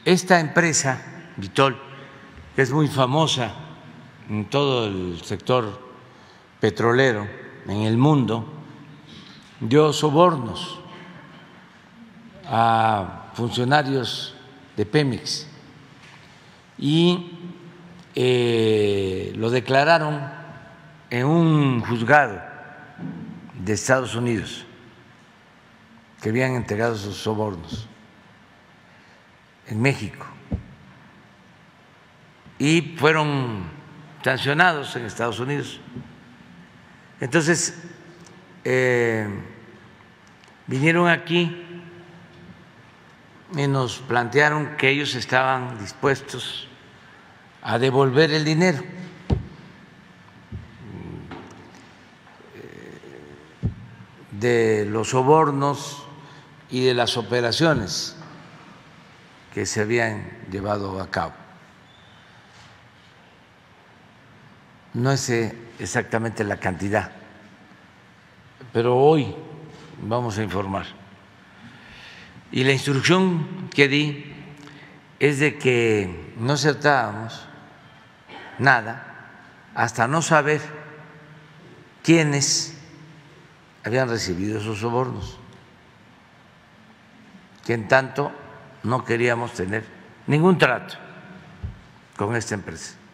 esta empresa, Vitol, que es muy famosa en todo el sector petrolero en el mundo, dio sobornos a funcionarios de Pemex y lo declararon en un juzgado de Estados Unidos que habían entregado sus sobornos en México y fueron sancionados en Estados Unidos. Entonces, vinieron aquí y nos plantearon que ellos estaban dispuestos a devolver el dinero. De los sobornos y de las operaciones que se habían llevado a cabo. No sé exactamente la cantidad, pero hoy vamos a informar. Y la instrucción que di es de que no aceptábamos nada hasta no saber quiénes habían recibido esos sobornos, que en tanto no queríamos tener ningún trato con esta empresa.